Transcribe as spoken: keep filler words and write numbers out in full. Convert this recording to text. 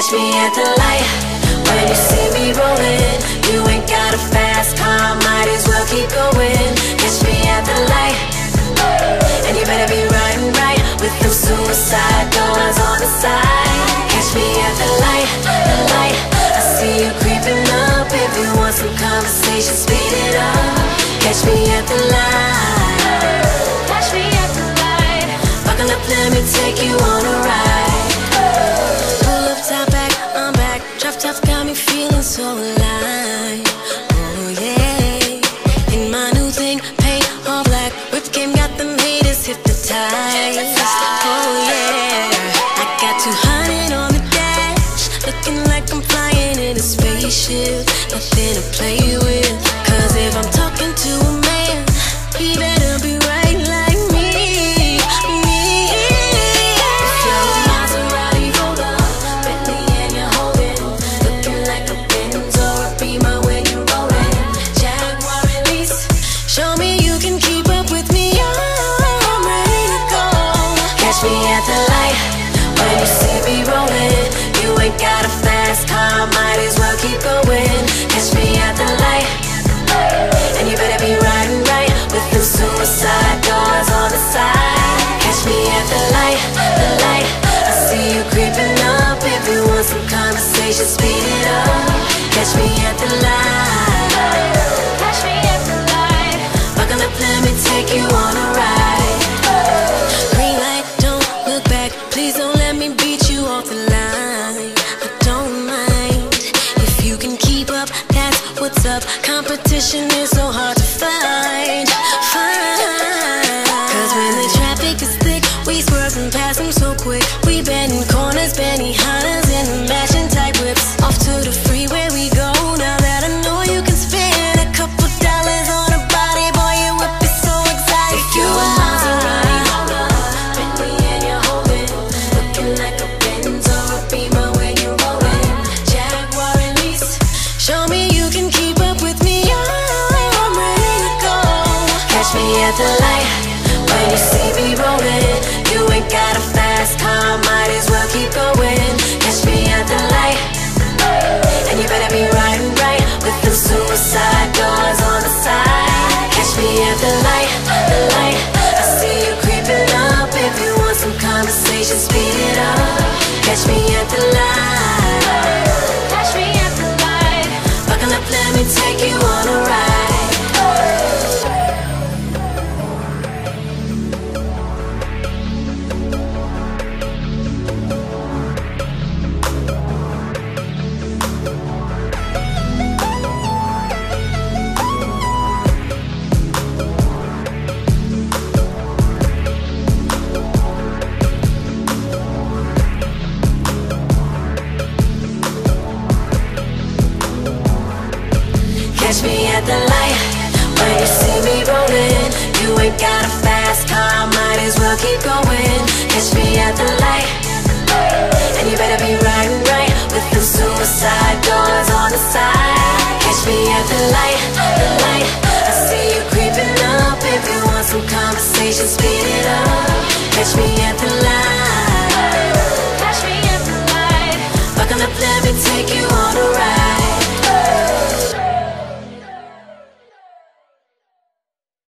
Catch me at the light when you see me rolling. You ain't got a fast car, might as well keep going. Catch me at the light, and you better be riding right with them suicide doors on the side. Catch me at the light, the light. I see you creeping up. If you want some conversation, speed it up. Catch me at the light. Catch me at the light. Buckle up, let me take you on a ride. Pull up, top back, I'm back. Drop top got me feeling so alive. Oh yeah. In my new thing, paint all black. Whip game got them haters hypnotized. Oh yeah. I got two hundred on the dash, looking like I'm flying in a spaceship. Nothing to play with, cause if I'm talking to a man, he better be right like me, me. If you're a Maserati roller, Bentley and you're holding, looking like a Benz or a Beamer when you're rolling. Jaguar release, show me you can keep up with me, I'm ready to go. Catch me at the light when you see me rolling. You ain't got a fast car, might as well keep going. Catch me at the light, and you better be riding right with them suicide doors on the side. Catch me at the light, the light. I see you creeping up. If you want some conversation, speed it up. Catch me at the light. Catch me at the light. Buckle up, let me take you on a ride. Green light, don't look back. Please don't let me beat you off the line. I don't mind if you can keep up. That's what's up. Competition is so hard to find, find. Cause when the traffic is thick, we swerve and pass them so quick. We bend corners, Benihanas in the matching type whips. Off to the freeway we go. Now that I know you can spend a couple dollars on a body, boy, your whip is so exotic. If you a Maserati roller, Bentley and you're holding, looking like a Benz or a Beamer when you're rolling. Jaguar release, show me you can keep up with me, I'm ready to go. Catch me at the light when you see me rolling. You ain't got a fast car, might as well keep going. Catch me at the light, and you better be riding right with them suicide doors on the side. Catch me at the light, the light. I see you creeping up. If you want some conversation, speed it up. Catch me at the light. Catch me at the light. Buckle up, let me take you on a ride. Catch me at the light when you see me rolling. You ain't got a fast car, might as well keep going. Catch me at the light, and you better be riding right with them suicide doors on the side. Catch me at the light, the light. I see you creeping up. If you want some conversation, speed it up.